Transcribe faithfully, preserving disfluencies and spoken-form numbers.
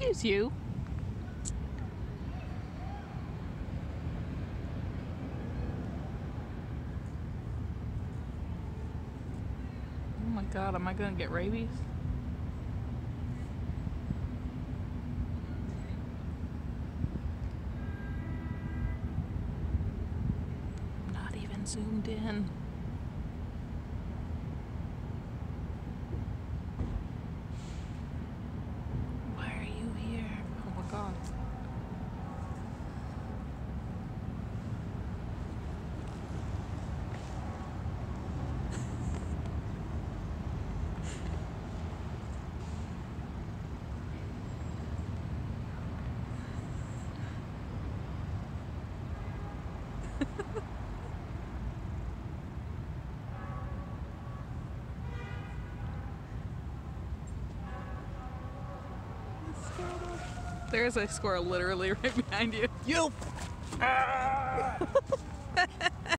Excuse you. Oh my god, am I gonna get rabies? Not even zoomed in. Why are you here? Oh my god. There's a squirrel literally right behind you. You! Ah!